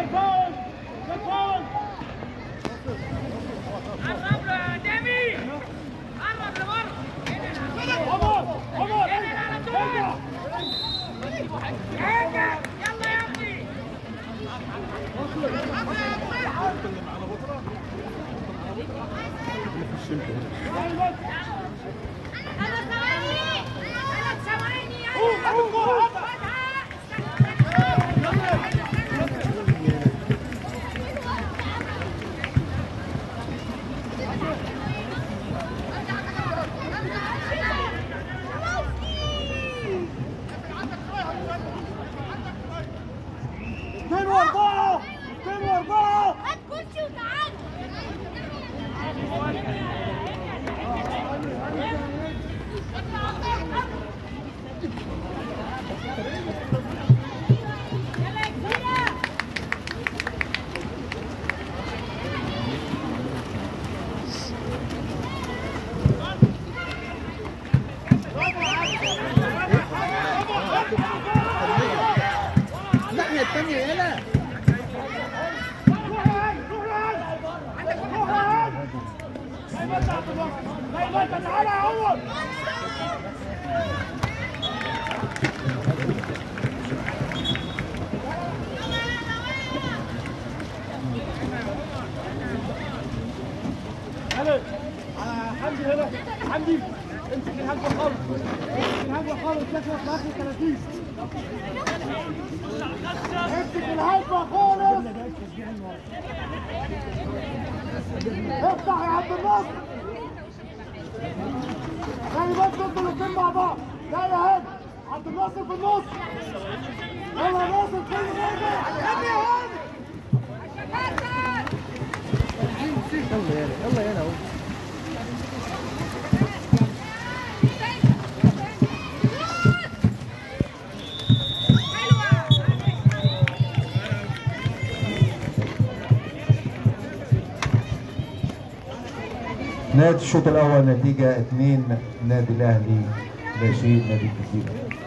حمدي هنا، حمدي امسك الهجوه خالص، امسك الهجوه خالص، شكلك في اخر 30. امسك الهجوه خالص، افتح يا عبد الناصر. خلي بالك انتوا الاثنين مع بعض، لا يا هادي، عبد الناصر في النص. يلا يا ناصر كل مرة، يلا يا هادي. يلا يلا اهو. نهاية الشوط الأول نتيجة 2 نادي الأهلي لا شيء نادي الجزيرة.